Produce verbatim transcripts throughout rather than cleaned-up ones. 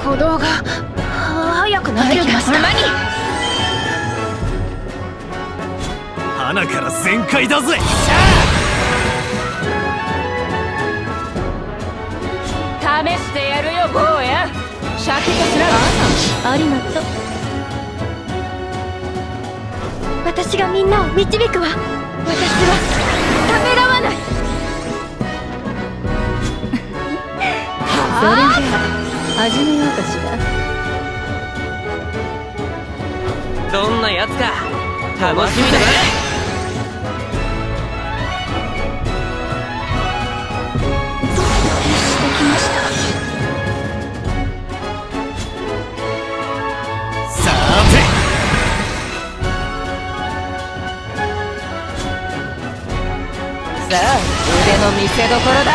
鼓動が速くなってきました。 花から全開だぜ。 試してやるよ坊や。シャキとしな。ありがとう。私がみんなを導くわ。私はためらわない。それじゃあ始めようかしら。 どんなやつか楽しみだね。 してきました。 さてさあ腕の見せ所だ。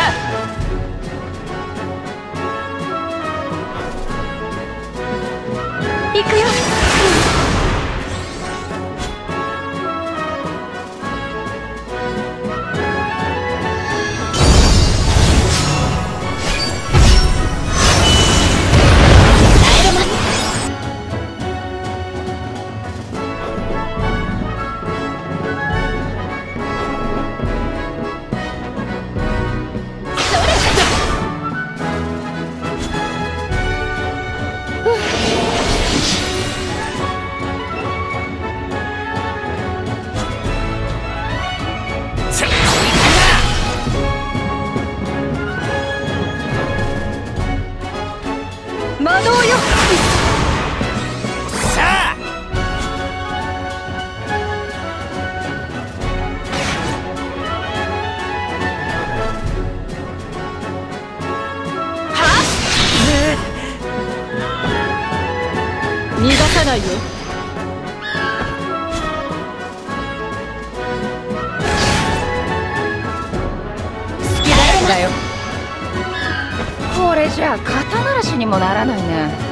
行くよ。魔導よ。 さあ逃がさないよ。好きなやつだよ。これじゃあ肩慣らしにもならないね。